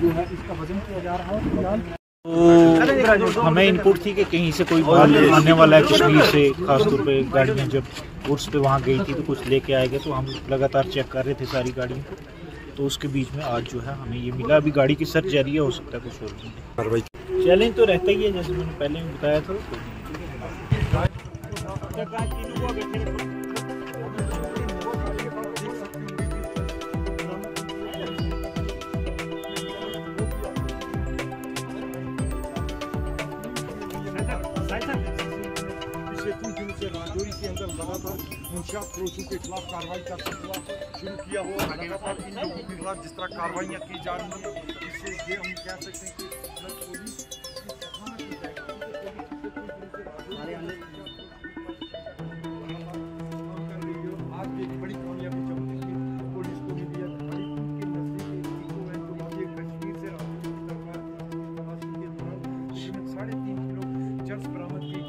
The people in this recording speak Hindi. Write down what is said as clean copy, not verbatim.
जो है इसका वजन किया जा रहा है फिलहाल। तो हमें इनपुट थी कि कहीं से कोई माल आने वाला है कश्मीर से, खासतौर पे गाड़ियाँ जब गुड्स पे वहाँ गई थी तो कुछ लेके आएगा, तो हम लगातार चेक कर रहे थे सारी गाड़ियों को। तो उसके बीच में आज जो है हमें ये मिला। अभी गाड़ी की सर्च जारी है, हो सकता है कुछ और चैलेंज तो रहता ही है, जैसे मैंने पहले भी बताया था। पिछले कुछ दिनों से राजौरी के अंदर लगातार मुंशियात फरोशों के खिलाफ कार्रवाई का सिलसिला शुरू किया हुआ है। लगातार इन लोगों के खिलाफ जिस तरह कार्रवाइयाँ की जा रही हैं, इससे ये हम कह सकते हैं कि आज भी एक बड़ी कामयाबी जब पुलिस को मिली है। के नजदीक कश्मीर से तकरीबन 3.5 किलो चर्च बरामद की।